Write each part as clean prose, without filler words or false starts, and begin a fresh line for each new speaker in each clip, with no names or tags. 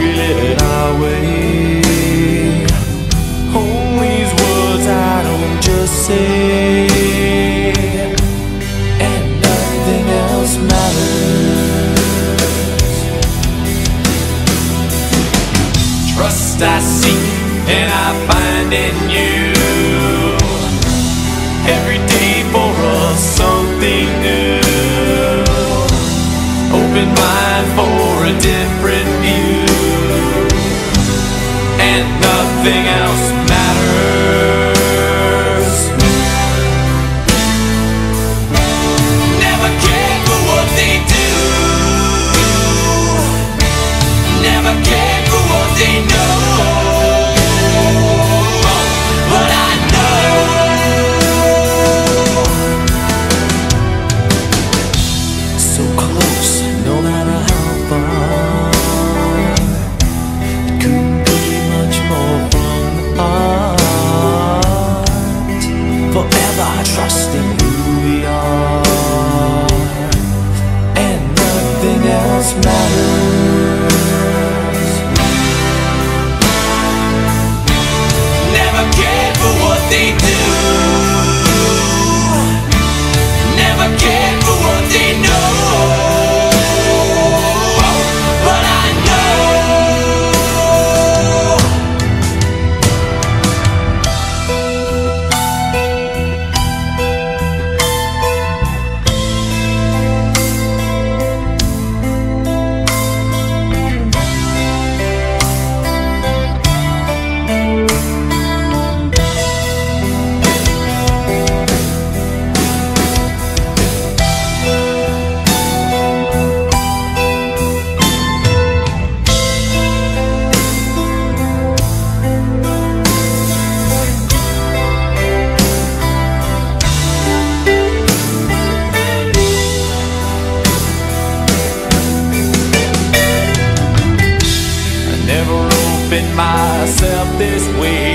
we live it our way. Hold these words I don't just say, and nothing else matters. Trust I seek and I find in you, every day for us something new. Open mind for a different view, and nothing else matters. Never cared for what they do, never cared for what they know, but I know so close, no matter how far. It couldn't be much more from the heart. Forever trusting who we are, and nothing else matters. Never cared for what they do, never cared for what they know, but I know myself this way.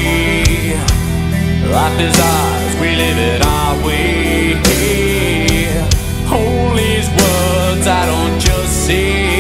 Life is ours, we live it our way. Hold these words I don't just say,